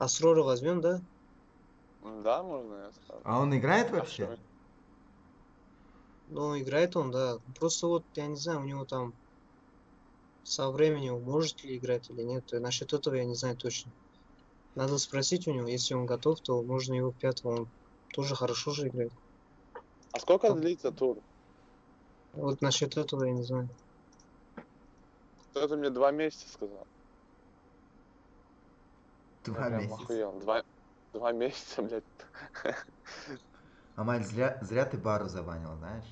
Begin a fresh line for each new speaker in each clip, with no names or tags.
Асрора возьмем, да?
Да, можно я скажу.
А он играет
А
вообще?
что?
Ну, играет он, да. Просто вот, я не знаю, у него там со временем может ли играть или нет. И насчет этого я не знаю точно. Надо спросить у него, если он готов, то можно его в пятого. Он тоже хорошо же играет.
А сколько
Там,
длится тур?
вот насчет этого я не знаю.
Кто-то мне 2 месяца сказал. Я
2
прям
месяца.
охуел. 2 месяца, блядь.
Амаль, зря ты Бару забанил, знаешь?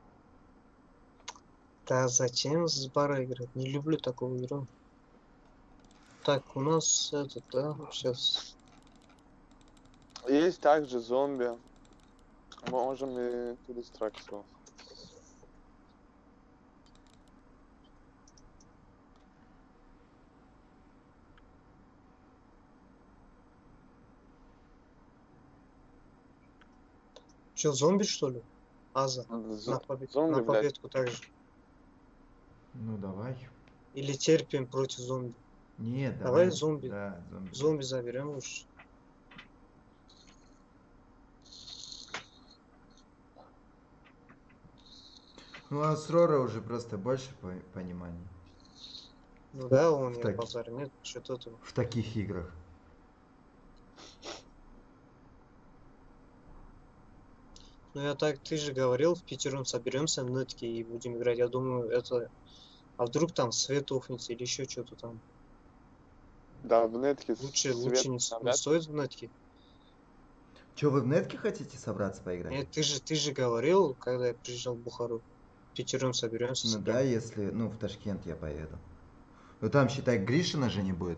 Да зачем с бара играть? Не люблю такую игру. Так, у нас это, да, сейчас.
Есть также зомби. Можем и туда страксу.
Че, зомби что ли? Аза. На
Зомби, блядь.
победку также.
Ну давай.
Или терпим против зомби.
Нет,
Давай
давай.
зомби.
Да, зомби.
Зомби заберем лучше.
Ну а с Рора уже просто больше понимания
Ну да, он
в,
я
так-
базар, нет, что-то этого.
в таких играх.
Ну я так, ты же говорил, в пятером соберемся в нетке и будем играть. Я думаю, это... А вдруг там свет ухнется или еще что-то там?
Да, в нетке
Лучше
свет
не
навряд.
стоит в нетке.
Че, вы в нетке хотите собраться поиграть?
Нет, ты же говорил, когда я приезжал в Бухару, в пятером соберемся,
Ну да,
сыграем.
если, ну, в Ташкент я поеду. Ну там, считай, Гришина же не будет.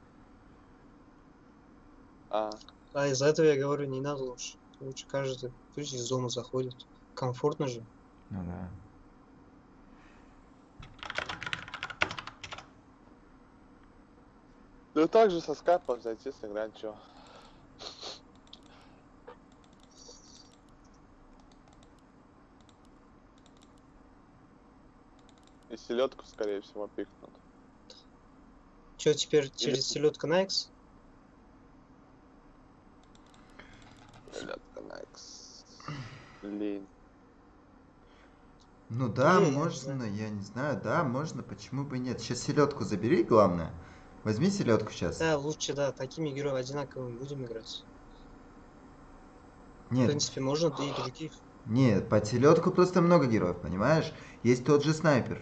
А,
А из-за этого я говорю, не надо лучше. Лучше каждый, пусть из дома заходит. Комфортно же.
Ну да.
ну также со скайпа зайти сыграть, чё. И селедку, скорее всего, пикнут.
Че, теперь
Или-
через селедка на X?
Селедка Найкс. Лень.
Ну да,
Не, я не
можно,
знаю.
я не знаю, да, можно, почему бы и нет. Сейчас селедку забери, главное. Возьми селедку сейчас.
Да, лучше, да, такими героями одинаковыми будем играть. В
Нет,
принципе, можно и других.
нет, под селедку просто много героев, понимаешь? Есть тот же снайпер.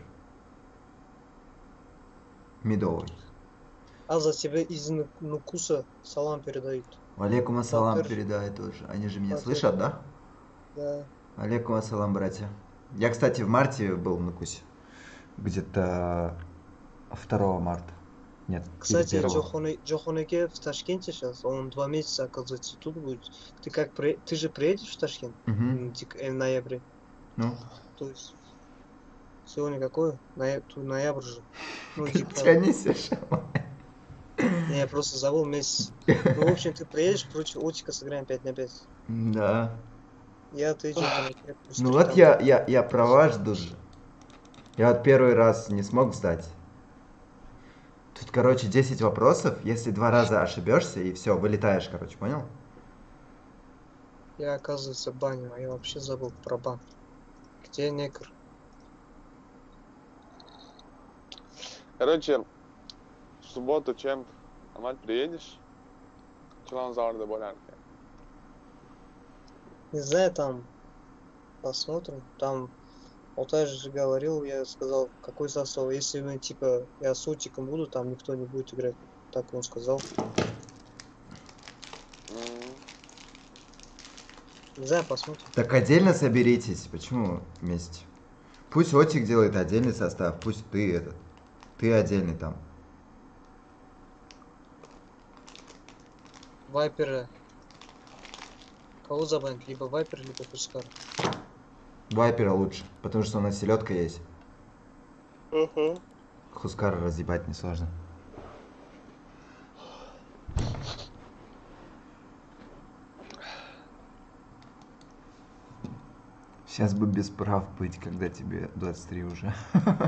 Медовый.
А за тебя из Нукуса салам передают.
Алейкум ассалам
Батыр,
передай тоже. Они же меня
Батыр,
слышат, да?
да.
Алейкум ассалам, братья. Я, кстати, в марте был на Кусе. Где-то 2 марта. Нет, или
Кстати,
1.
Джохонеке в Ташкенте сейчас, он 2 месяца, оказывается, тут будет. Ты же приедешь в Ташкент
Угу.
в ноябре?
Ну,
То есть, сегодня какое? Ноябрь же. Ну,
ты
типа,
чё несешь?
не, я просто забыл месяц. Ну, в общем, ты приедешь против Отика, сыграем 5 на 5.
Да.
Ты Джохонеке, плюс
Ну
3
вот
там за.
я права жду же. Я вот первый раз не смог сдать. Тут, короче, 10 вопросов. Если 2 раза ошибешься, и все, вылетаешь, короче, понял?
Я, оказывается, баню, а я вообще забыл про бан. Где некр?
Короче, в субботу чем Амаль приедешь? Чиланзаврда болярки.
Не знаю, там посмотрим. Там Алтай же говорил, я сказал, какой состав. Если мы, типа, я с Утиком буду, там никто не будет играть. Так он сказал. Не знаю, посмотрим.
Так отдельно соберитесь. Почему вместе? Пусть Отик делает отдельный состав, пусть ты отдельный там.
Вайпера. Кого забанить? Либо Вайпер, либо Хускар.
Вайпера лучше, потому что у нас селедка есть.
Угу.
Хускара разъебать несложно. Сейчас бы без прав быть, когда тебе 23 уже.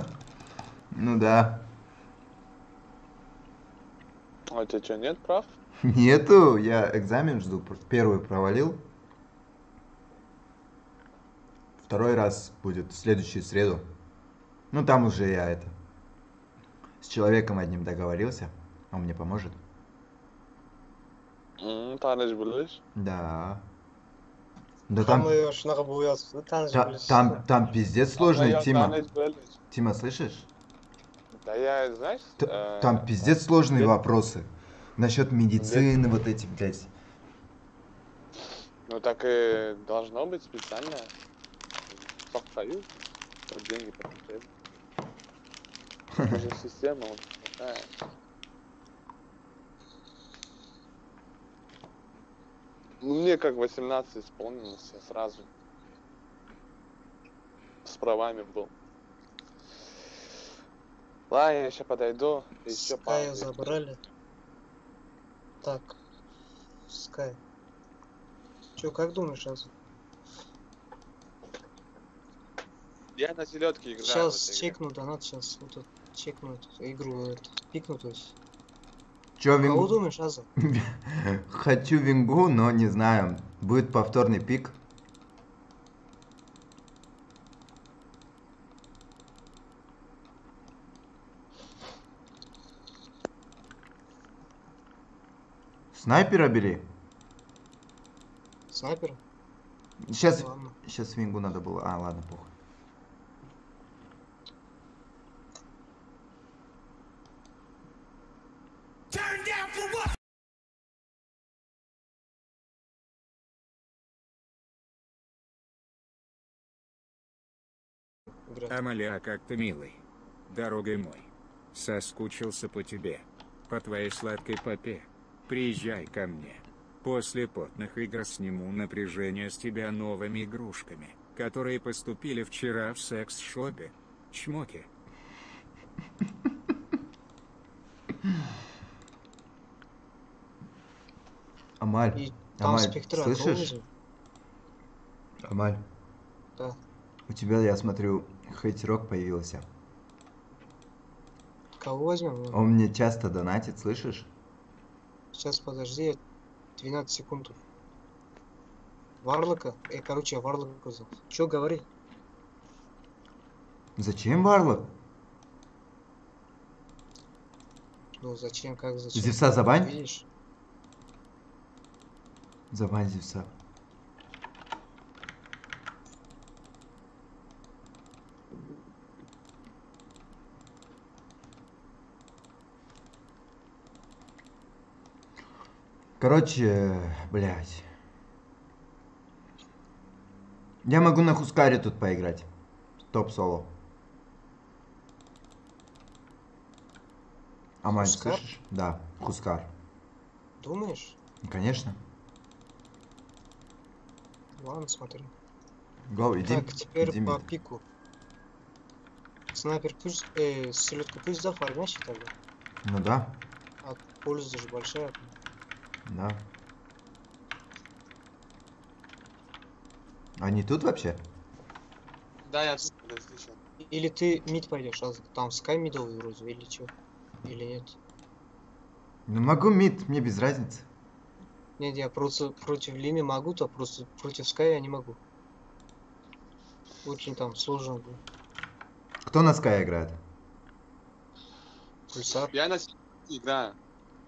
Ну да.
А у тебя что, нет прав?
Нету, я экзамен жду. Первый провалил. Второй раз будет в следующую среду. Ну, там уже я это... С человеком одним договорился. Он мне поможет.
Tanış bilish.
Да. Да там,
Hamma shunaqa bo'lyapti, tanishib bilishsiz.
там пиздец сложный, Тима.
Tanış bilish.
Тима, слышишь?
Да я, знаешь,
Там пиздец сложные
Где-
вопросы. Насчет медицины, вот эти, блядь.
ну так и должно быть специально. Союз, чтобы деньги потратили. Это же система вот такая. Ну, мне как 18 исполнилось, я сразу с правами был. Ладно, я еще подойду, еще
Ская
пару.
забрали. Так. Скай. Чё, как думаешь, сейчас?
Я на селедке играю.
Сейчас
в этой игре.
чекну донат, сейчас вот тут чекну эту игру, пикну, то есть.
Чё,
Кого
Вингу?
думаешь, Аза?
Хочу Вингу, но не знаю. Будет повторный пик. Снайпера бери.
Снайпер?
Сейчас
Ладно.
Вингу надо было. А, ладно, похуй.
Играть.
Амаля, как ты милый. Дорогой мой. Соскучился по тебе. По твоей сладкой попе. Приезжай ко мне. После потных игр сниму напряжение с тебя новыми игрушками, которые поступили вчера в секс-шопе. Чмоки.
Амаль,
И там
Амаль,
спектра
слышишь? Амаль,
Да.
у тебя, я смотрю, хейтерок появился.
Кого возьмем?
Он мне часто донатит, слышишь?
Сейчас подожди, я 12 секунд. Варлока? Короче, я Варлока взял. Чё говори?
Зачем Варлок?
Ну зачем, как зачем?
Зевса забань?
Видишь?
Забань Зевса. Короче, блядь. Я могу на Хускаре тут поиграть. Топ-соло. Амаль,
Хускар?
слышишь? Да, Хускар.
Думаешь?
Конечно.
Ладно, смотри.
Го, иди,
Так, теперь
иди
по
мид.
пику. Снайпер пусть, селедка пусть зафармящий тогда.
Ну да,
А польза же большая.
да. Они тут вообще?
Да, я тут, подожди, сейчас.
Или ты мид пойдешь, а там скай мидовый вроде, или чё? Или нет?
Ну могу мид, мне без разницы.
Нет, я просто против Лими могу, то просто против ская я не могу. Очень там сложно было.
Кто на Sky играет?
Пульсар.
Я на селедке играю.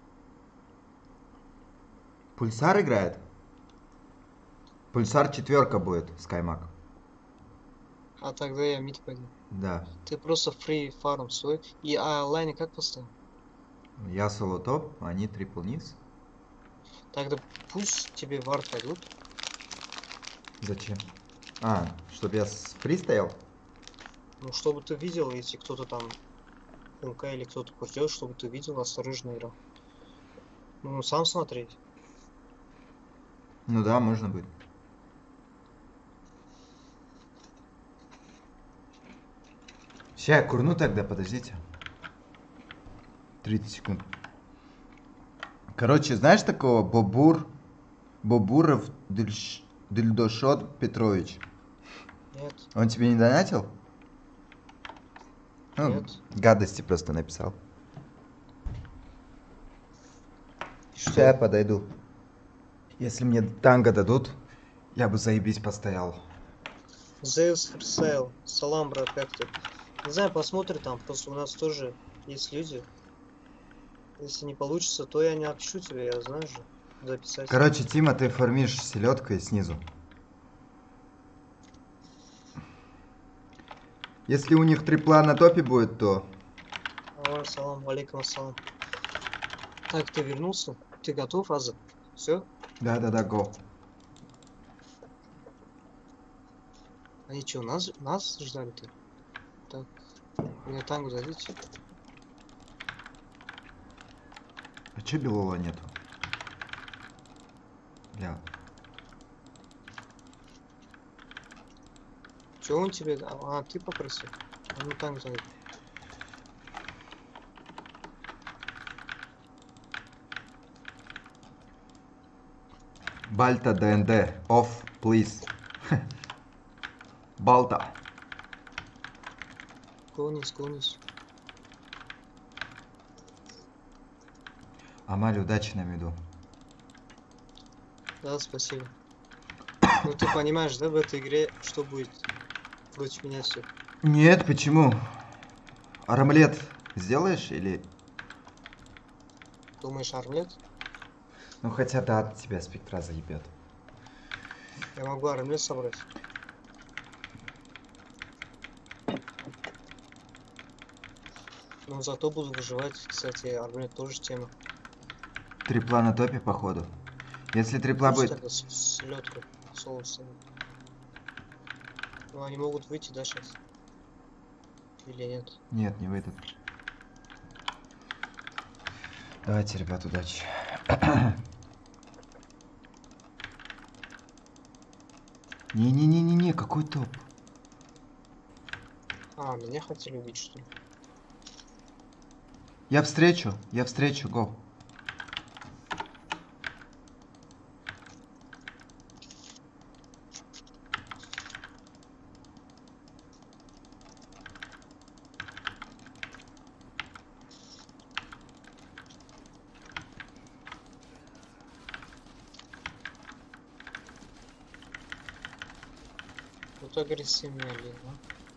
Пульсар играет? Пульсар 4 будет, Скаймак.
А тогда я мид пойду.
Да.
Ты просто фри фарм свой. И лайны как поставил?
Я соло топ, они трипл низ.
Тогда пусть тебе вард пойдут.
Зачем? А, чтоб я с фри стоял?
Ну, чтобы ты видел, если кто-то там хумка или кто-то пойдет, чтобы ты видел, осторожно играл. Ну, сам смотреть.
Ну да, можно будет. Ща я курну тогда, подождите. 30 секунд. Короче, знаешь такого Бобуров Дильдошот Петрович?
Нет,
Он тебе не донатил? Ну,
нет.
гадости просто написал. Сейчас я подойду. Если мне танго дадут, я бы заебись постоял.
Zeus for sale. Салам, брат, как ты? Не знаю, посмотрим там. Просто у нас тоже есть люди. Если не получится, то я не опишу тебя, я знаю же. Записать.
Короче, Тима, ты формишь селедкой снизу. Если у них трипла на топе будет, то...
Салам, алейкум ассалам. Так, ты вернулся? Ты готов, Аза? Все?
Да-да-да, го.
Они что, нас ждали-то? Так, мне танго дадите?
А че Белола нету? Бля.
Че он тебе? Ты попросил? А ну танго дай.
Бальта ДНД. Off, please. Балта.
Клонись.
Амаль, удачи на меду.
Да, спасибо. Ну ты понимаешь, да, в этой игре что будет против меня все?
Нет, почему? Армлет сделаешь или...
Думаешь, армлет?
Ну хотя да, от тебя спектра заебет.
Я могу армлет собрать. Но зато буду выживать. Кстати, армлет тоже тема.
Трипла на топе, походу. Если трипла
Пусть
будет...
тогда селедку соусом. Ну они могут выйти, да, сейчас? Или нет?
Нет, не выйдут. Давайте, ребят, удачи. Не-не-не-не-не, какой топ?
Меня хотели убить, что ли?
Я встречу, го.
Вот агрессивный олень, да?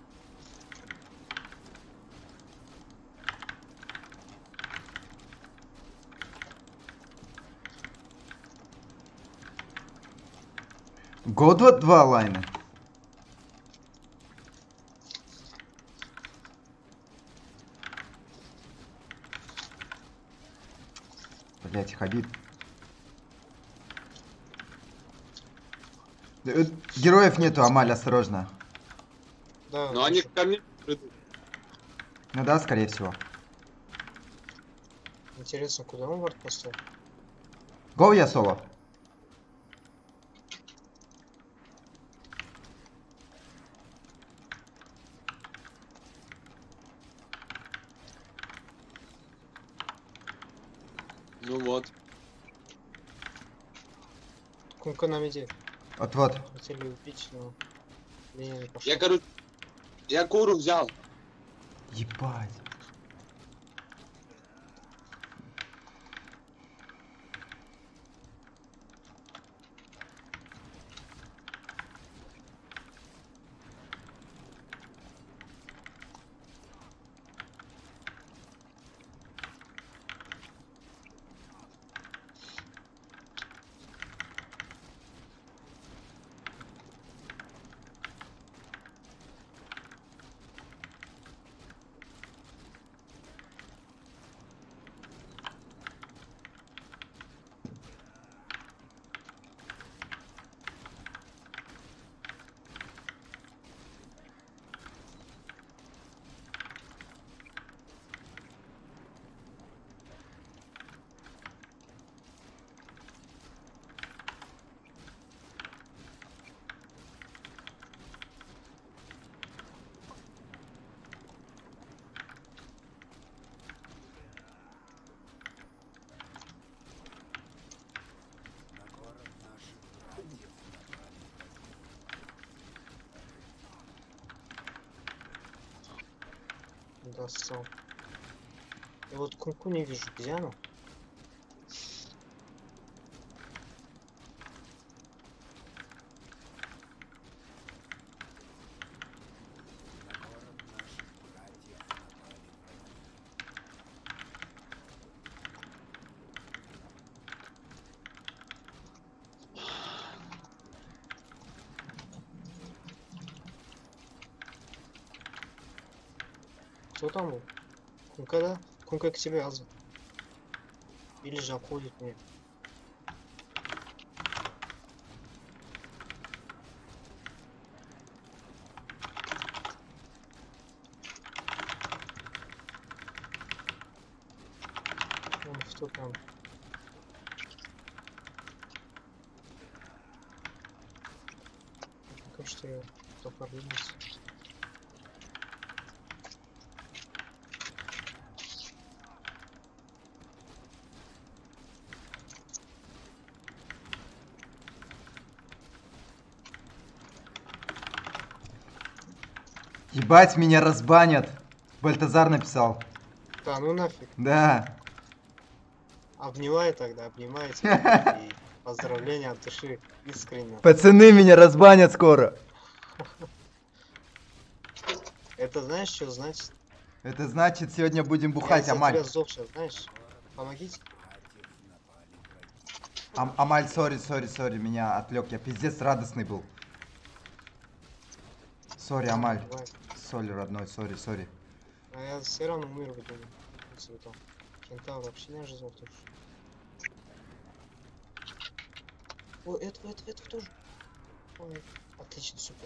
Го 2 лайна. Блять, Хабиб. Героев нету, Амаль, осторожно.
Да,
Но они ко мне придут.
Ну да, скорее всего.
Интересно, куда он вард поставил?
Гоу, я соло.
Ну вот.
Кунка на меди.
Вот-вот.
Хотели убить, но... Меня не пошло.
Я куру взял.
Ебать.
Достал. Я вот кунку не вижу, где она? Кто там был? Кунка, да? Кунка к тебе, Аза. Или же обходит меня. Он в тот там. Пока что я только вернулся.
Ебать, меня разбанят. Бальтазар написал.
Да, ну нафиг.
Да.
Обнимай тогда, обнимайте. И поздравления от души, искренне.
Пацаны, меня разбанят скоро.
Это знаешь, что значит?
Это значит, сегодня будем бухать,
Я
Амаль.
тебя зов сейчас, знаешь? Помогите.
Амаль, сори, меня отвлек. Я пиздец радостный был. Сори, Амаль.
Давай.
Соли, родной, сори.
А я все равно умер в итоге. Цветом. Кентавр вообще не ожидал тоже. О, этого тоже. Ой, отлично, супер.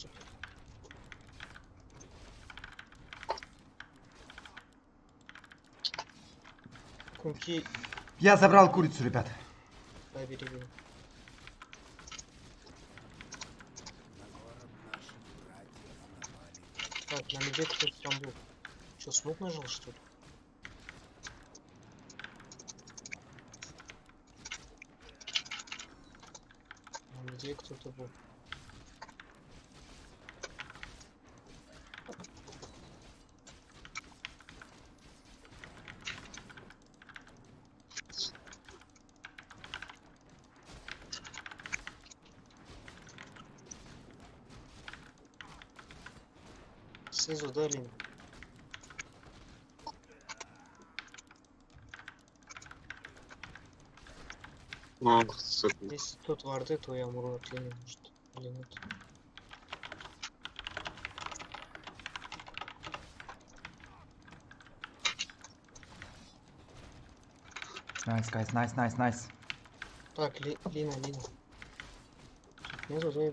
Кунки,
Я забрал курицу, ребят.
дай береги. Так, на медведь кто-то там был. Че, смог нажал, что ли? На медведь кто-то был. Снизу дали. Если тут варды, то я умру от лени, может, или нет.
Найс, гайс, найс.
Так, Лина. Снизу дали.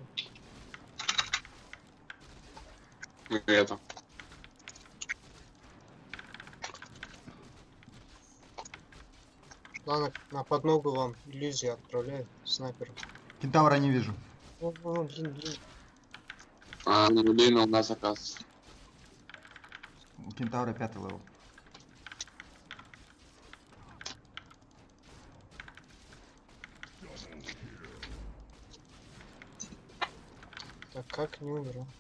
Это.
Ладно, на подногу вам иллюзию отправляю, снайперу.
Кентавра не вижу.
О, блин.
А, на людей у нас заказ.
У Кентавра 5 левел.
Так как не умер, а?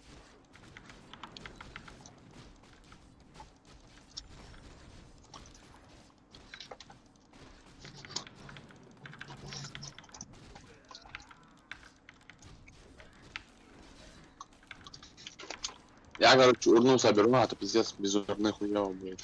Я, короче, урну соберу, а то пиздец без урны хуёво будет.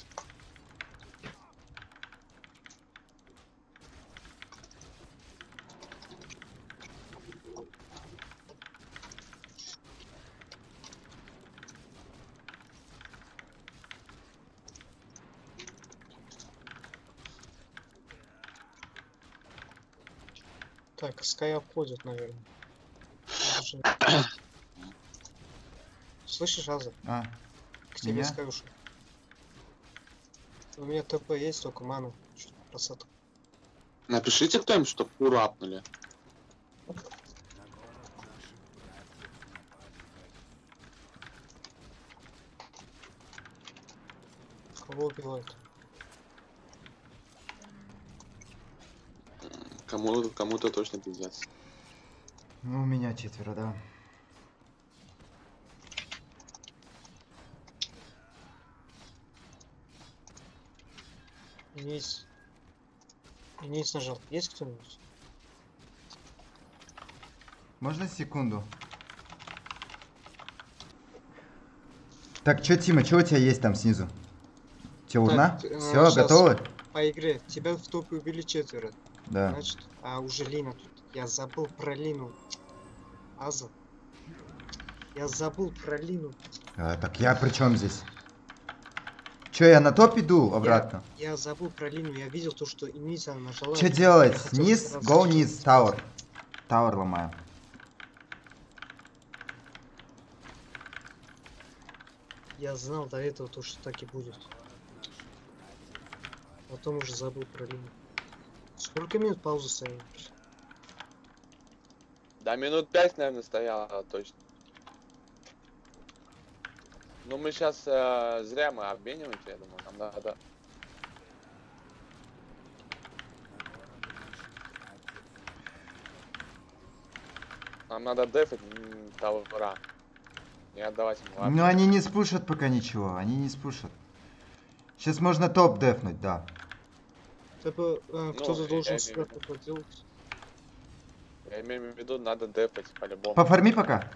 Так, Скай обходит, наверное. Уже. Слышишь, Аза?
А,
К тебе
меня?
Скай ушел. У меня ТП есть, только ману. Что-то красота.
Напишите кто-нибудь, чтоб куру апнули.
Кого убивают?
Кому-то точно пиздец.
ну у меня 4, да.
Низ. Низ нажал. Есть кто-нибудь?
Можно секунду? Так, чё, Тима, чё у тебя есть там снизу? Чё, урна?
Так,
Все,
щас.
готовы?
По игре. Тебя в топе убили 4.
Да.
Значит, уже Лина тут. Я забыл про Лину. Аза. Я забыл про Лину.
Так я при чем здесь? Че, я на топ иду обратно?
Я забыл про линию, я видел то, что низ она нажала.
Че
Я
делать?
хотел
Низ?
сразу
Гоу
сейчас
низ, тауэр. Тауэр ломаю.
Я знал до этого то, что так и будет. Потом уже забыл про линию. Сколько минут паузы стоит?
Да, минут 5, наверное, стояла точно. Ну, мы сейчас зря мы обмениваемся, я думаю, нам надо... Нам надо дефать товара. Не отдавать ему вообще.
Ну они не спушат пока ничего, они не спушат. Сейчас можно топ дефнуть, да.
Типа, кто-то
я
должен
имею
сюда
в виду.
что-то делать.
Я имею в виду, надо дефать по-любому.
Пофарми пока.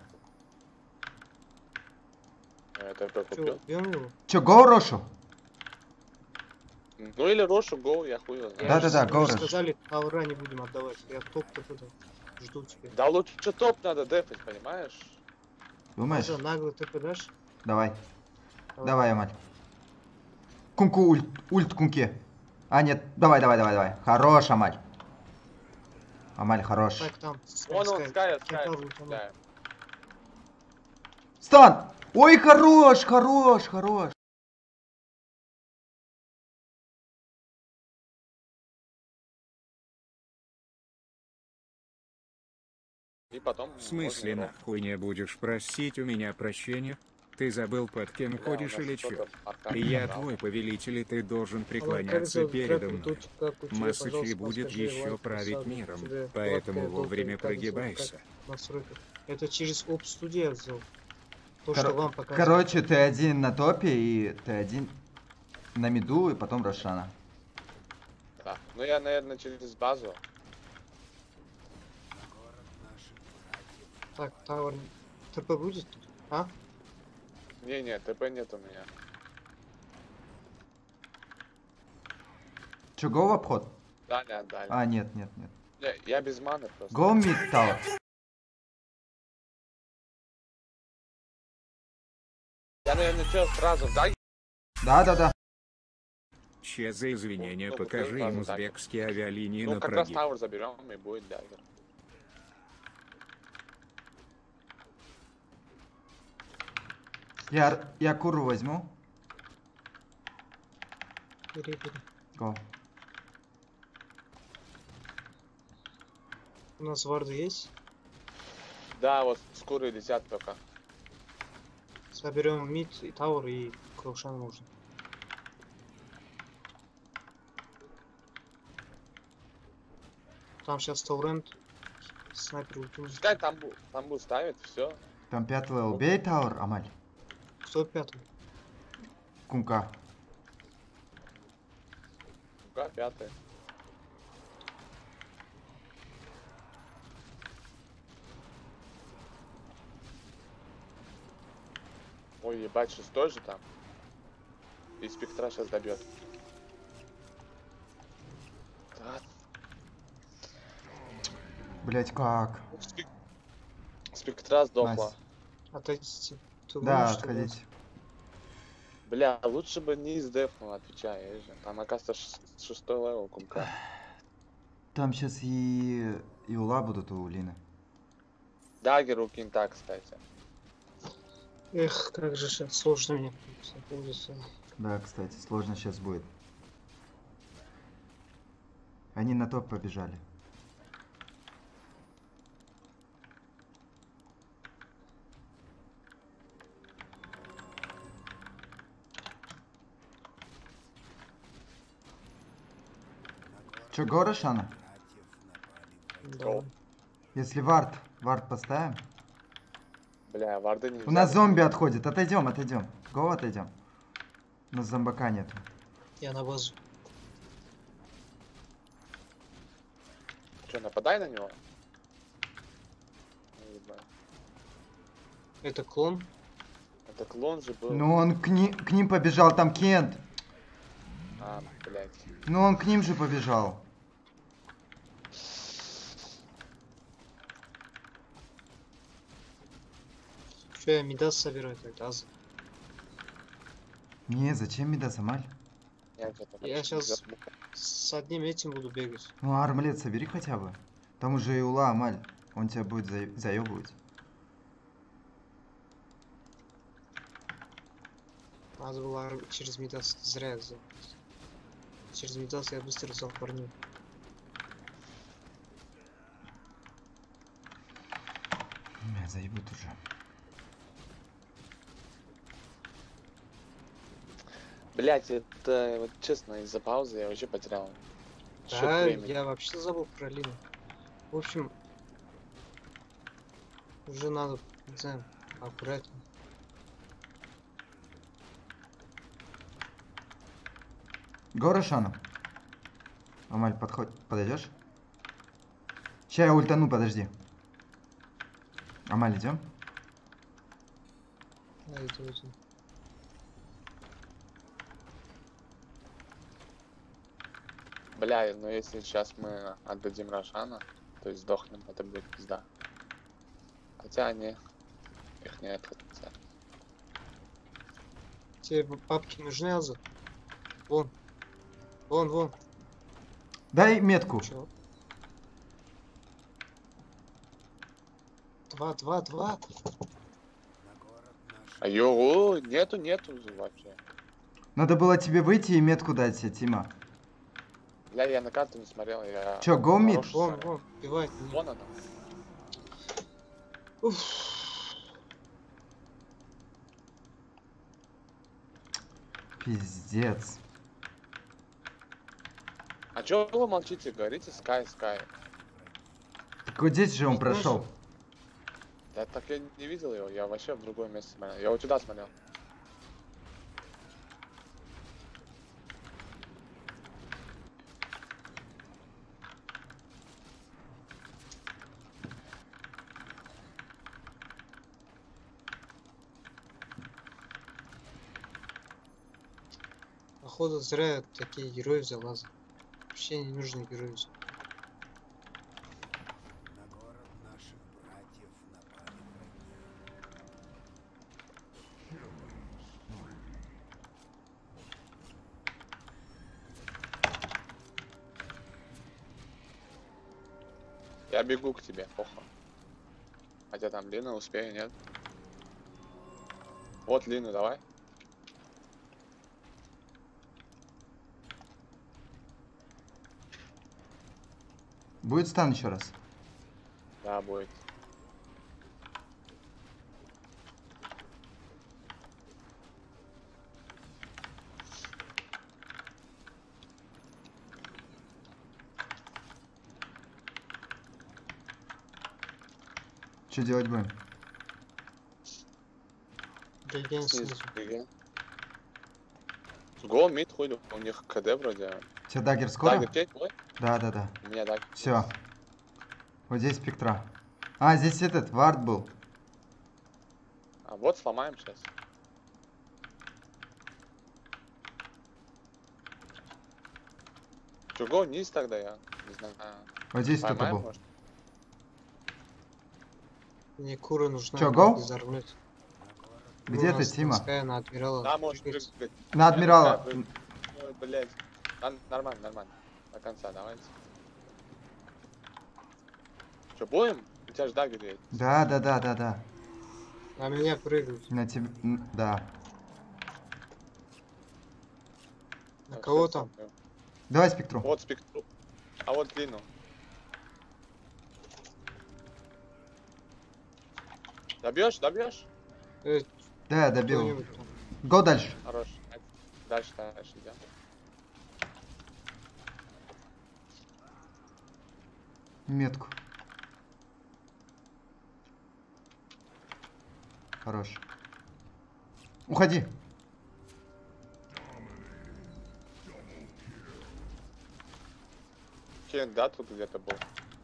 Это я
Че,
куплю.
убьем его?
Че, гоу Рошу?
Ну или Рошу, Гоу, я хуй его знаю.
Да-да-да,
Мы
go
же
rush.
сказали, тавра не будем отдавать. Я топ-то жду тебя.
Да лучше топ надо дефать, понимаешь?
Думаешь?
Тоже нагло ты подашь?
Давай. Давай, Амаль. Кунку ульт. Ульт кунке. А, нет. Давай. Хорош, Амаль. Амаль, хорош.
Так, там.
Вон он, Скай,
Кентавр утонул.
Скай.
Стан! Ой, хорош.
И потом...
В смысле
можно
нахуй не будешь просить у меня прощения? Ты забыл, под кем
Бля,
ходишь
у нас
или
кто-то
чё?
аркан
Я
забрал.
твой повелитель, и ты должен
Как
преклоняться
зовут
передо
трек,
мной.
тут, как у тебя,
Масычи
пожалуйста,
будет
подскажи
еще
лайк,
править
посаду.
миром,
Тебе
поэтому
гладкая,
вовремя
долгая, как зовут,
прогибайся.
как настройка. Это через Ops Studio я сделал. То, что вам показывает.
Короче, ты один на топе, и ты один на миду, и потом Рошана.
Да. Ну я, наверное, через базу.
Так, Тавр. ТП будет? А?
Не, ТП нет у меня.
Че, гоу в обход?
Далее.
А, нет.
Бля, я без маны просто.
Гоу мид тауэр.
Я, наверное, что, сразу, да?
Да.
Че за извинения,
Ну,
покажи
ну,
им
так.
узбекские авиалинии
Ну,
на
как раз
прогиб.
Тауэр заберем, и будет дагер.
Я куру возьму.
Бери.
Гоу.
У нас варды есть.
Да, вот скорые летят только.
Соберем мид и Тауэр и Крушан можно. Там сейчас Таурент. Снайпер ультимит.
Пускай там будет ставить, все.
Там 5 левел. Бей тауэр, Амаль.
Кто пятый?
Кунка.
Рука пятая. Ой, ебать, шестой же там. И спектра сейчас добьет. Да,
Блять, как?
спектра сдохла.
Настя.
Отойдите. Ты
Да,
вон, что ли?
отходите.
Бля, лучше бы не из дефнул, отвечаю, я же. Там, оказывается, шестой левел кумка.
Там сейчас и ула будут у Лины.
Дагер у Кинта, кстати.
Эх, как же сейчас сложно мне будет.
Да, кстати, сложно сейчас будет. Они на топ побежали. Че, го Рошана?
Да.
Если вард поставим.
Бля, варды не
У нас
взяли.
зомби отходит. Отойдем. Го отойдем. У нас зомбака нету.
Я на базу.
Че, нападай на него? Ну, ебать.
Это клон.
Это клон же был.
Ну он к ним побежал, там Кент.
А, блядь.
Ну он к ним же побежал.
Что я Мидас собираю тогда?
Не, зачем медас, Амаль?
Я где-то
Я
вообще
сейчас
забыл.
с одним этим буду бегать.
Ну, армлет собери хотя бы. Там уже и ула, Амаль. Он тебя будет заебывать.
Надо было через Мидас. Зря я взял. Через Мидас я быстро взял парню.
Меня заебут уже.
Блять, это вот честно, из-за паузы я вообще потерял счет
Да,
времени.
я вообще забыл про Лину. В общем, уже надо, не знаю, аккуратнее.
Го, Рошану. Амаль, подойдешь? Ща я ультану, подожди. Амаль, идем?
Да, иду, иду.
Бля, но если сейчас мы отдадим Рошана, то есть сдохнем, это будет пизда. Хотя они... Их нет, хотя...
Тебе папки нужны, Аза? Вон. Вон, вон.
Дай метку.
Чё? 2.
Йоу, нету вообще.
Надо было тебе выйти и метку дать, Тима.
Бля, я на карту не смотрел, я...
Чё, go mid?
нарочно
Вон,
смотрел.
вон, убивает меня.
Вон она.
Уф.
Пиздец.
А чё вы молчите? Говорите Sky.
Так вот здесь же он
Не знаешь?
прошел.
Да так я не видел его, я вообще в другом месте смотрел. Я вот сюда смотрел.
Походу зря я такие герои взял, Аза. Вообще не нужные герои взял.
На город наших братьев напали враги.
Я бегу к тебе, похуй. Хотя там Лина, успею, нет? Вот Лину, давай.
Будет стан еще раз?
Да, будет.
Что делать будем?
Реген
Снизу
снизу.
беги. Го, мид, хуй, у них КД вроде.
У тебя дагер скоро?
Дагер есть твой?
Да.
У меня дагер.
Все. Вот здесь спектра. А, здесь этот, вард был.
А вот сломаем сейчас. Чего низ тогда я? Не знаю.
Вот здесь кто-то
Поймаем,
был.
может?
Мне кура нужна.
Чё,
надо
go?
изорвать.
Где
Ну,
ты,
нас
Тима?
Скай на адмирала.
Да, может
прыгать.
прыгать.
На адмирала.
Ой, блядь. Нормально. До конца, давайте. Че, будем? У тебя же дагер есть.
Да.
На меня прыгают.
На тебе. Да.
На
Ну,
кого
всё,
там?
всё.
Давай спектру.
Вот спектру. А вот длину. Добьешь?
Да, добил.
Кто-нибудь там.
Го дальше.
Хорош. Дальше идем.
Метку. Хорош. Уходи.
Кен, да, тут где-то был.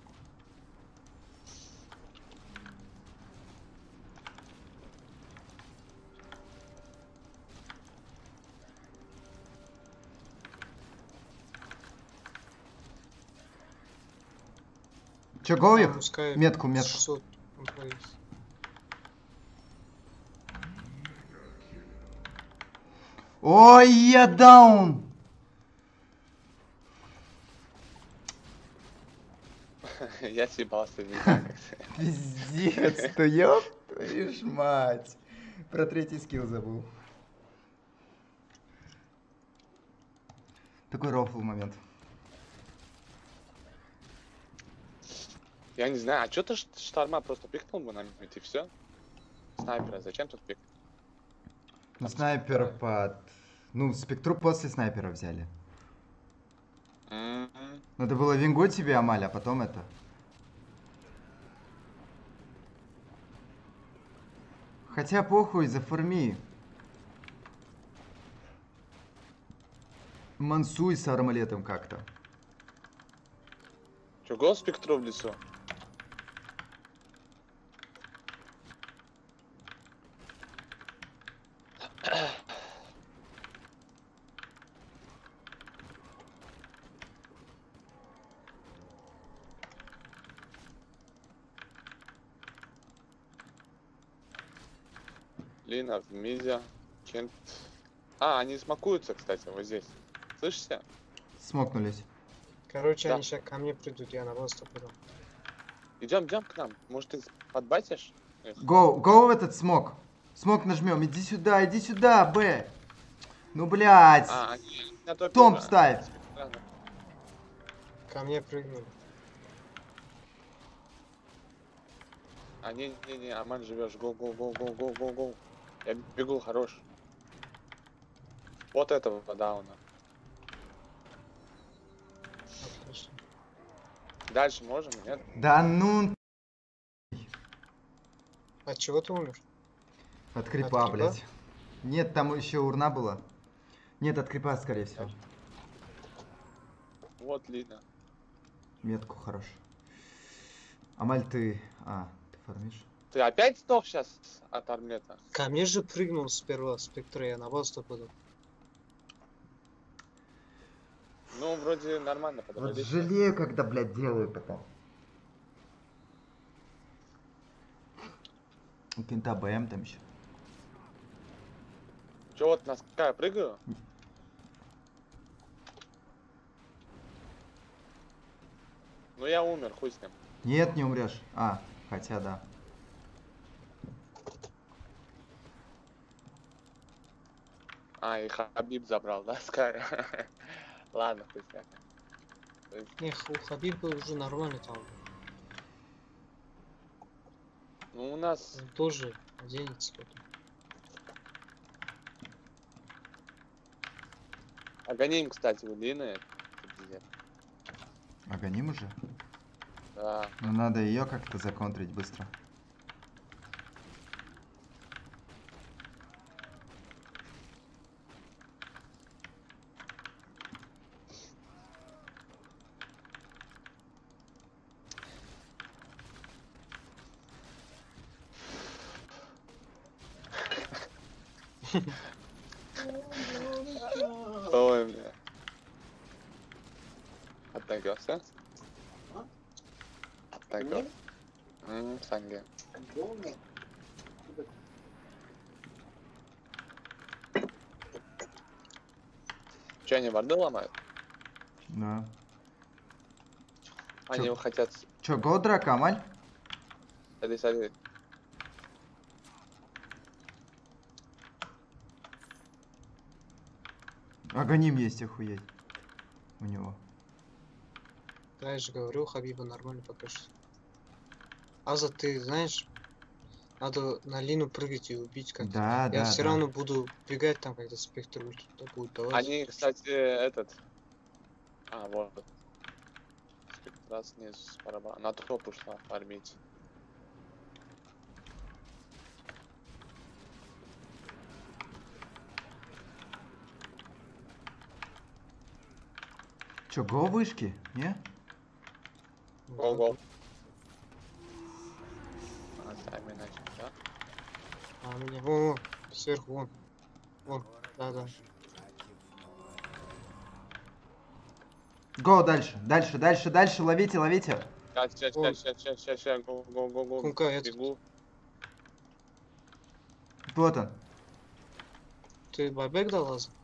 Че, го
Там
их?
пускай
Метку.
600 появится.
Ой, я даун!
Я съебался, не знаю, как ты.
Пиздец, ты ёб твою ж мать. Про третий скилл забыл. Такой рофл момент.
Я не знаю, а чё ты шторма просто пикнул бы на мид и все? Снайпера, зачем тут пик?
Ну, снайпер под... Ну, спектру после снайпера взяли. Надо было вингу тебе, Амаль, а потом это. Хотя похуй, заформи. Мансуй с армалетом как-то.
Чё, гол спектру в лицо? Лина в миде. Кент. А, они смакуются, кстати, вот здесь. Слышишься?
Смокнулись.
Короче,
Да.
они сейчас ко мне придут, я на вас стопудом.
Идем к нам. Может, ты подбатишь?
Гоу в этот смок. Смок нажмем. Иди сюда, Б. Ну, блядь.
А, они на топе.
Том ставь.
Ко мне прыгнули.
А, не, Аман живешь. Гол. Я бегу, хорош. Вот этого дауна.
Отлично.
Дальше можем, нет?
Да ну...
От чего ты умер?
От крипа,
От крипа?
блядь. Нет, там еще урна была. Нет, от крипа, скорее всего.
Вот Лина.
Метку хорош. Амаль, ты... А, ты фармишь?
Ты опять сдох сейчас от армлета?
Ко мне же прыгнул сперва спектра, я на вас стопудом.
Ну, вроде нормально
Вот
подобрались.
жалею, когда, блядь, делаю потом. У кента БМ там еще.
Че, вот на Скай прыгаю? Ну я умер, хуй с ним.
Нет, не умрешь. А, хотя да.
А, и Хабиб забрал, да, Скай? Ладно, хуй с ним.
Не, у Хабиба уже нормально там.
Ну у нас...
Он тоже оденется потом.
Аганим, кстати, у Лины. Пиздец.
Агоним уже?
Да.
Ну надо ее как-то законтрить быстро.
Ой, бля. Оттягивался? Оттягивался. Санге. Че, они борды ломают?
Да.
Они
Чё?
хотят...
Че, голдрак, Амаль?
Сади.
Агоним есть, охуеть. У него.
Да, я же говорю, у Хабиба нормально пока что. Аза, ты знаешь, надо на Лину прыгать и убить как-то.
Да,
Я
да,
все
да.
равно буду бегать там, когда спектр ульт туда будет давать.
Они, кстати, этот... А, вот. Раз не с барабана. На топ ушла фармить.
Че, го вышки? Не?
Ну,
Гол. А, сами начали, да?
А у меня, вон, сверху, вон. Вон, да.
Наших братьев
Го дальше, ловите.
Сейчас, го.
Кунка, этот.
Бегу.
Вот он.
Ты байбек дал, Аза?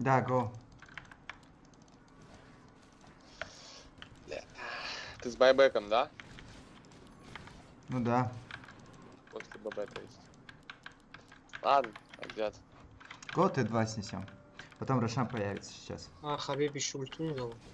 Да, го.
Ты с байбеком, да?
Ну да.
После ББ, то есть. Ладно, пойдет.
Го Т2 снесем. Потом Рошан появится сейчас.
А, Хабиб еще ульту не дал.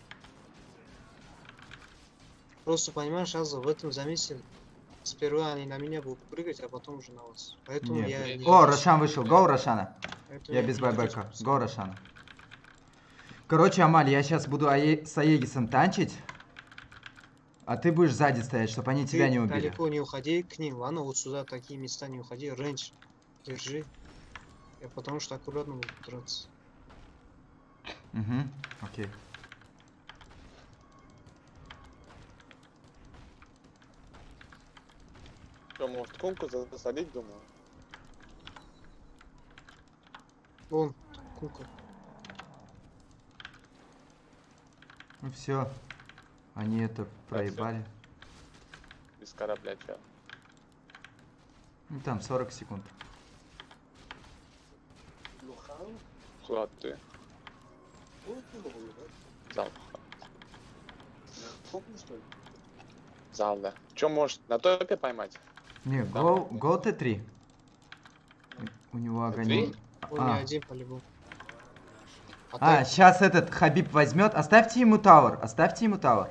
Просто понимаешь, Аза, в этом замесе сперва они на меня будут прыгать, а потом уже на вас. Поэтому
Нет.
я не
О,
хочу-
Рошан вышел. Го Рошана.
поэтому
Я без
не хочу
байбека.
спускать.
Го Рошана. Короче, Амаль, я сейчас буду с Аегисом танчить. А ты будешь сзади стоять, чтобы они тебя
Ты
не убили.
далеко не уходи к ним, ладно? Вот сюда, такие места не уходи. Рейндж держи. Я потому что аккуратно буду драться.
Угу, окей.
Что, может, кунку засадить, думаю?
Вон, кука.
Ну все. Они это проебали.
Без корабля, чё?
Ну там 40 секунд.
Куда ты? Зал. Зал, да. Чё, может, на топе поймать?
Не, гол Т3. У него огонь.
Он не один по-любому.
А,
так,
сейчас этот Хабиб возьмет. Оставьте ему тауэр. Оставьте ему тауэр.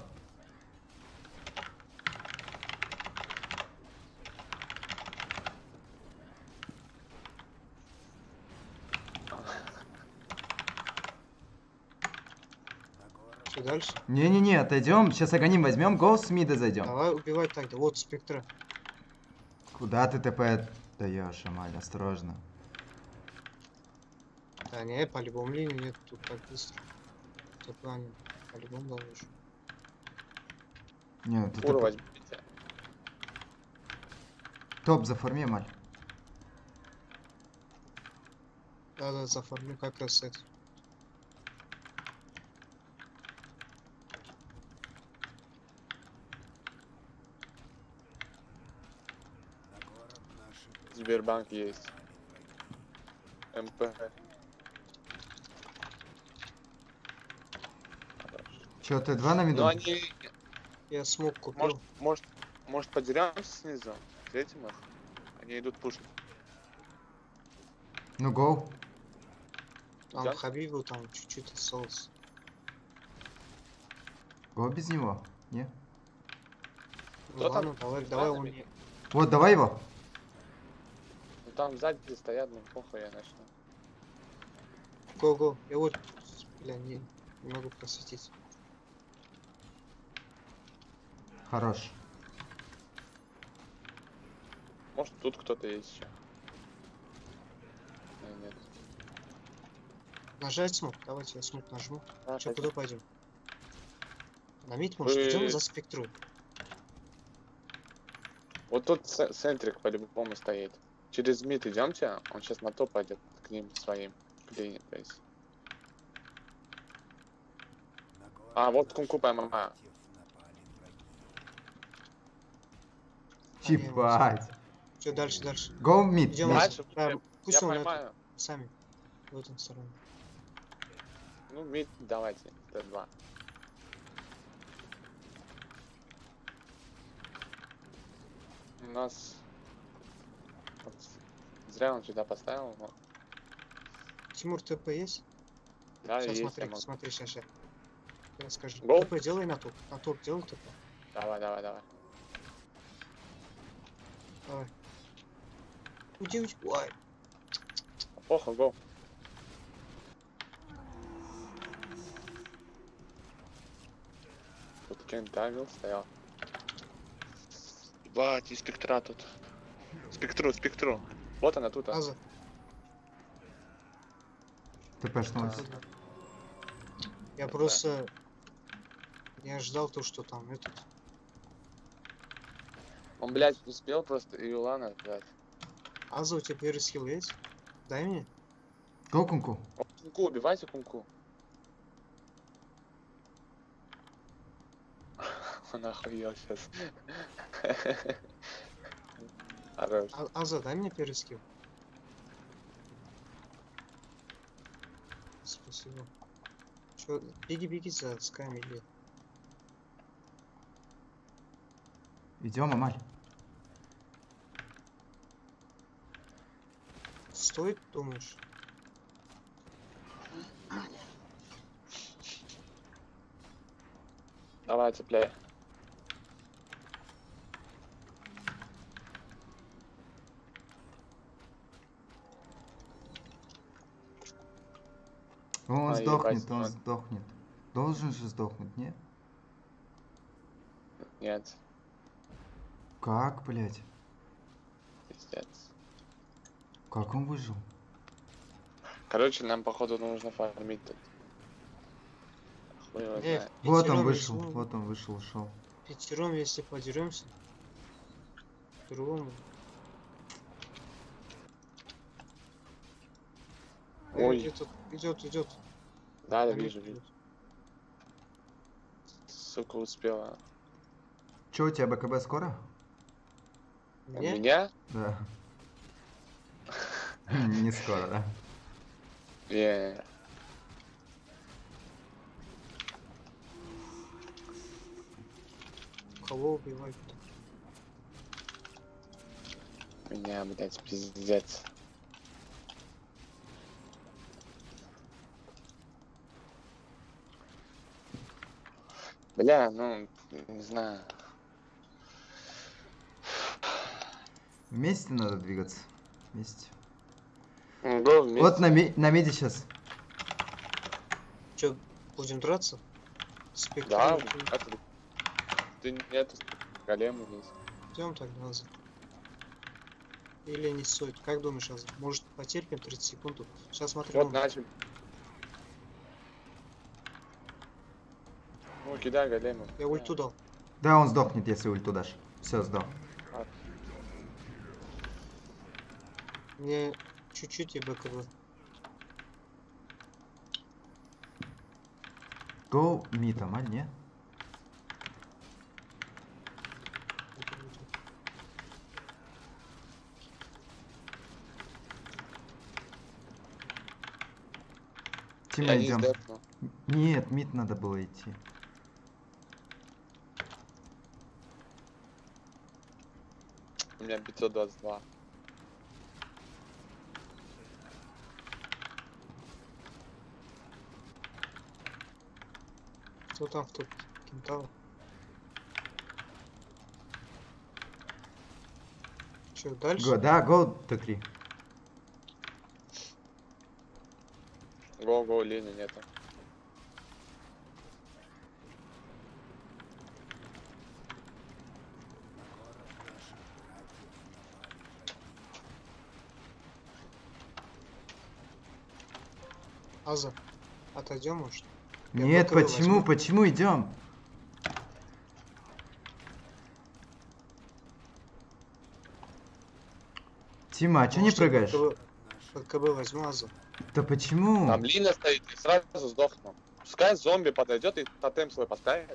что дальше?
Не-не-не, отойдем. Сейчас агоним возьмем. Гоу с мида зайдем.
Давай убивать тогда. Вот спектра.
Куда ты ТП даешь, Амаль? Осторожно.
Да не, по-любому линии нет тут так быстро. В плане, по-любому должен.
Не, ну ты
Фуру
ТП.
возьмите.
Топ заформи, Амаль.
Да, заформлю как раз это.
На город наших
Сбербанк есть. МП.
Че, Т2 на миду?
Ну они...
Я смог купил.
Может подеремся снизу? Третий может? Они идут пушить.
Ну, гоу.
Там
Да?
Хабибу там чуть-чуть осталось.
Гоу без него. Не?
Ну
Кто там?
ладно, давай,
С
давай
банами?
он не...
Вот, давай его.
Ну там сзади стоят, ну похуй я начну.
Го-го. Я вот, бля, не могу просветить.
Хорош.
Может тут кто-то есть еще. Нет.
Нажать смог? Давайте я смог нажму.
А,
Че,
пойдем.
куда пойдем? На мид, может,
Вы-
идем за спектру?
Вот тут центрик по-любому стоит. Через мид идемте, он сейчас на топ пойдет к ним своим. К линии, то есть.
на город
А, вот
наших
кунку поймаю.
братьев напали враги.
Ебать.
Че, дальше, дальше.
Гоу мид.
Идем
мид.
Дальше
Да,
я
пусть он это,
поймаю.
сами. В этом стороне.
Ну, мид давайте, Т2. У нас... Вот зря он сюда поставил, но...
Тимур, ТП есть?
Да,
Сейчас
есть,
смотри,
я могу.
смотри, сейчас. Я скажу.
Гол?
ТП делай на топ. На топ делай ТП.
Давай.
Давай. Уйди. Ой.
Плохо, гол. Тут Кентавил стоял. Ебать, и спектра тут. Спектру. Вот она тут.
Аза.
ТП что?
Я просто не ожидал то, что там этот.
Он, блядь, успел просто Иолана отдать.
Аза, у тебя первый скилл есть? Дай мне.
Гоу кунку.
О, кунку, убивайте кунку. Он охуел сейчас. Хорош.
Аза, дай мне первый скилл. Спасибо. Чё, беги за сками или...
Идем, Амаль.
Стоит, думаешь?
Давай, цепляй.
Он
А,
сдохнет,
ебать,
он
он-
сдохнет. Должен же сдохнуть, не?
Нет,
Как, блядь?
пиздец.
Как он выжил?
Короче, нам походу нужно фармить тут. Хуй его
Не,
знает.
Вот он
пятером,
вышел,
если мы-
вот он вышел, ушел.
Пятером, если подеремся, другому.
Ой.
Где-то идет.
Да,
На
вижу,
метку
вижу.
идет.
Сука, успела.
Че, у тебя БКБ скоро?
У
Не?
меня?
Да. Не скоро, да?
Не.
Кого убивать?
Меня, блядь, пиздец. Бля, ну, не знаю.
Вместе надо двигаться. Вместе.
Го вместе.
Вот на меди сейчас.
Че, будем драться?
Да, это... Ты нету голема есть.
Идем тогда назад. Или не стоит? Как думаешь, Аза? Может потерпим 30 секунд? Сейчас смотрю.
Вот начали. Ну, кидай голема.
Я ульту дал.
Да, он сдохнет, если ульту дашь. Все, сдох.
Мне чуть-чуть и БКБ.
Go мид, Амаль, не? Тима,
Я не
идем.
сдохну.
Нет, мид надо было идти.
У меня 522.
Кто там в топ? Кентавр? Че, дальше?
Go, да, go Т3.
Го-го, лени нету.
Аза, отойдем, может? Я
Нет,
БКБ
почему?
возьму.
Почему идем? Тима, а че не
Может, я
прыгаешь?
БКБ возьму, Аза.
Да почему?
Там Лина стоит, и сразу сдохну. Пускай зомби подойдет и тотем свой поставит.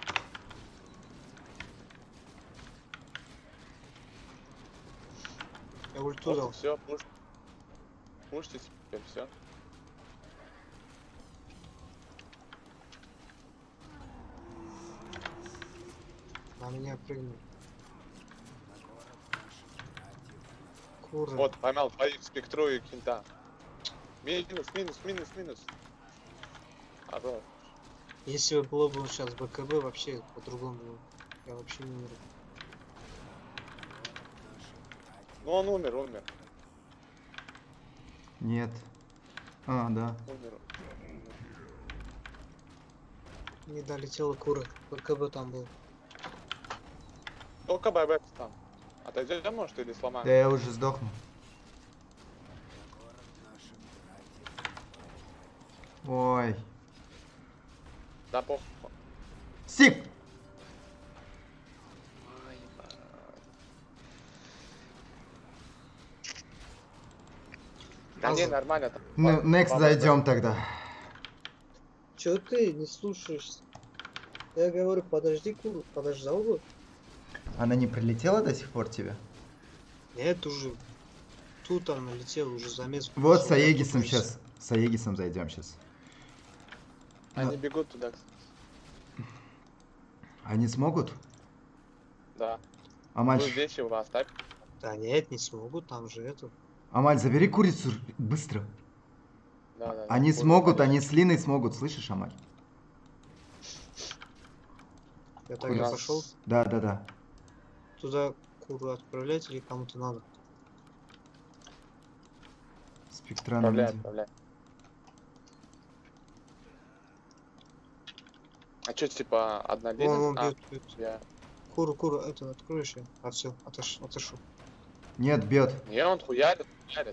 Я ульту дал.
Все, пушьте теперь, все.
На меня прыгнул. Куры.
Вот, поймал твоих спектру и кента. Минус. Хорош.
Если бы было бы сейчас БКБ, вообще по-другому было. Я вообще не умер.
Ну он умер.
Нет. А, да.
Умер.
Не долетела кура. БКБ там был.
Только байбек там. Отойдем, может, или
Да
сломаем?
я уже сдохну. Ой.
Да похуй.
Сик!
Да не, нормально. там.
Ну, next
Баба,
зайдем тогда.
Чё ты не слушаешься? Я говорю, подожди, куру. Подождал бы?
Она не прилетела до сих пор тебе?
Нет, уже. Тут там налетел уже замес.
Вот с
Я
Аегисом
тут
сейчас. С Аегисом зайдем сейчас.
Они бегут туда, кстати.
Они смогут?
Да.
Амаль,
Ну, здесь его оставь.
Да нет, не смогут, там же это.
Амаль, забери курицу быстро.
Да.
Они
Вот,
смогут,
конечно.
они с Линой смогут, слышишь, Амаль?
Я так
У
и
нас-
пошел.
Да.
Туда куру отправлять или кому-то надо?
Спектра
Отправляй,
найди.
отправляй. А что, типа, одна линия?
Вон, бьют.
Я...
Куру, это откроешь я? А все, отошел.
Нет, бьет.
Не, он хуярит.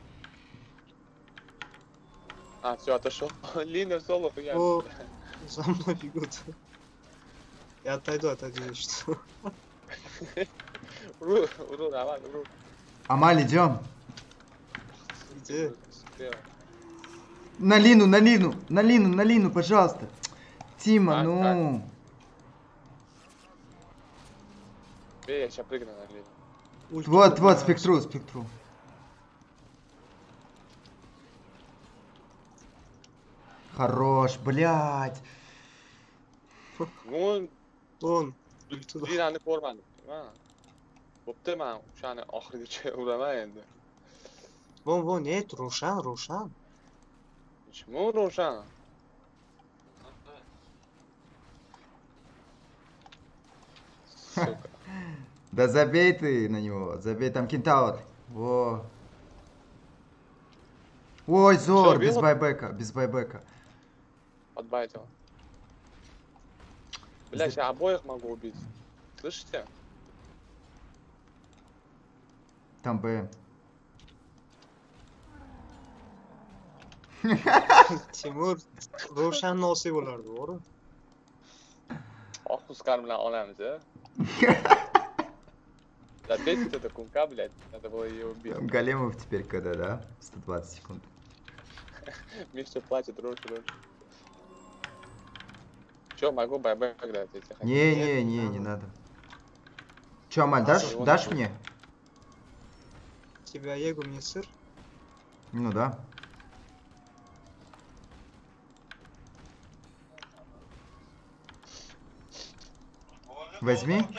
А, все, отошел. Лина в соло хуярит.
О, за мной бегут. Я отойду, что.
Уру, давай, уру.
Амаль, идем.
Где?
Слева.
На Лину, пожалуйста. Тима,
Так,
ну.
Бей, я сейчас прыгну на Лину.
Ульт
Вот,
на-
спектру. Хорош, блядь.
Ну,
Вон, ультуда.
Linani ko'rmadim. Bo'pti, men o'shani oxirigacha uraman endi.
Вон, нет, Рушан.
Почему Рошан? Сука.
Да забей ты на него, забей, там кентавр. Во. Ой, Зор,
Чё,
без
убил?
байбека.
Отбайтил. Блять, я обоих могу убить. Слышите?
Там Б.
Timur, Roshanni olsak bo'lardi, to'g'ri?
Oq Uskar bilan olamiz, a? Запеть это кунка, блядь. Надо было ее убить.
Там Големов теперь когда, да? 120 секунд.
Миша платит, Рош. Че, могу бай-бай играть, если хотите.
Не надо. Чё, Амаль,
его
дашь
надо.
мне?
Тебя Егу, мне сыр.
Ну да. Возьми.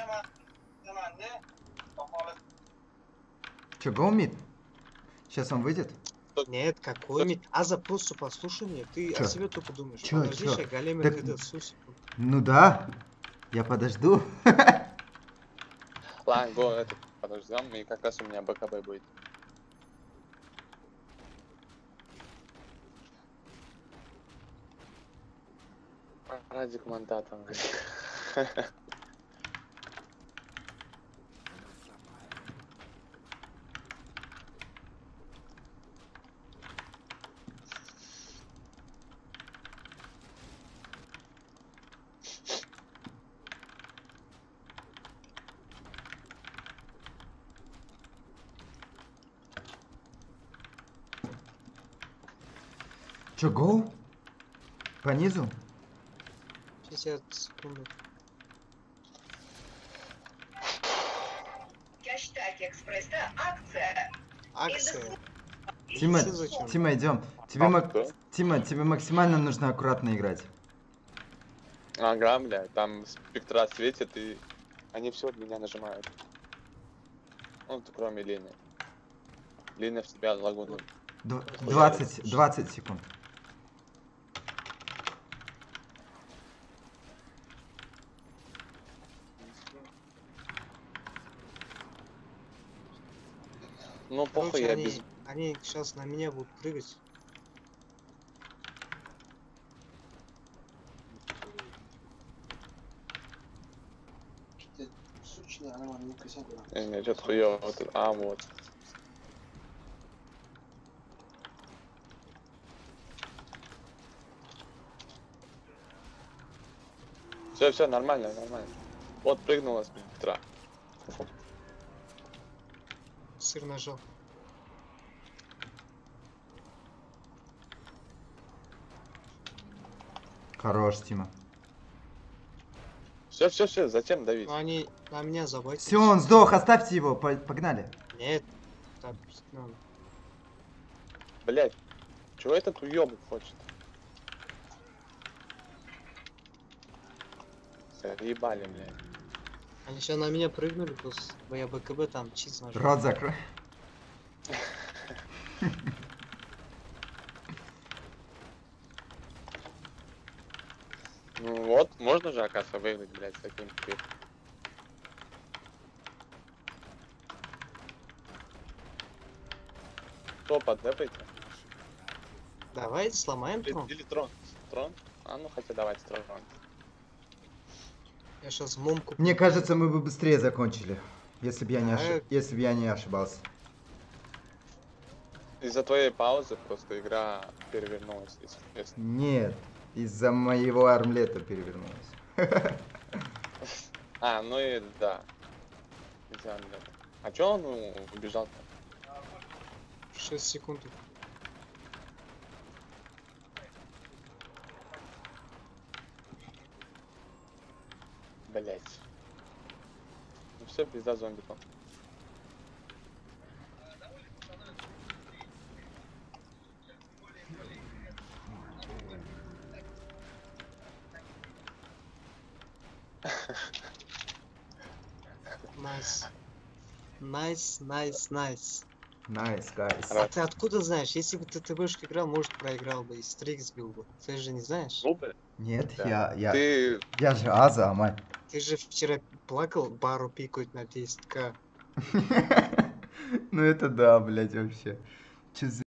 Чё, гоумит? Сейчас он выйдет?
Нет, какой мид? Аза, просто послушай меня. Ты
Чё?
о себе только думаешь.
Чё?
Подожди, сейчас големер
Так-
выйдет, сусеку.
Ну да. Я подожду.
Ладно, го, это подождем, и как раз у меня БКБ будет. Ради комментатора.
Чё, гоу? По низу?
50 секунд.
Хэштаг экспресса акция.
Акция.
Тима,
Что зачем?
Тима, идем. Тима, тебе максимально нужно аккуратно играть.
Ага, бля, там спектра светит, и они все от меня нажимают. Ну, кроме Лины. Лина в себя лагуну.
20 секунд.
Ну, похуй,
Короче,
я без...
они сейчас на меня будут прыгать.
Не, что-то хуёво. Вот тут. А, вот. Все, нормально. Вот прыгнула спектра.
Сыр нажал.
Хорош, Тима.
Все, зачем давить?
Но они на меня забайтились.
Все, он сдох, оставьте его, погнали.
Нет. Так, надо.
Блять, чего этот уёбок хочет? Заебали, блядь.
Они сейчас на меня прыгнули, просто я БКБ там чиз нажал.
Рот закрой.
Ну вот, можно же, оказывается, выиграть, блядь, с таким теперь. Кто поддепайте?
Давайте сломаем трон.
Или трон? Трон? А ну хотя давайте трон.
Я сейчас момку...
Мне кажется, мы бы быстрее закончили, если бы
Да.
если бы я не ошибался.
Из-за твоей паузы просто игра перевернулась, если...
Нет, из-за моего армлета перевернулась.
А, ну и да. Из-за Амлета. А чё он убежал-то?
6 секунд.
Блять. Ну все, пизда зомбиков.
Найс. Найс, найс, найс.
Найс, гайс.
А ты откуда знаешь? Если бы ты ТВшку играл, может проиграл бы и стрик сбил бы. Ты же не знаешь?
Ну, блядь.
Нет,
Да.
я
Ты
же Аза, Амаль.
Ты же вчера плакал бару пикать на 10к.
Ну это да, блядь, вообще. Чё за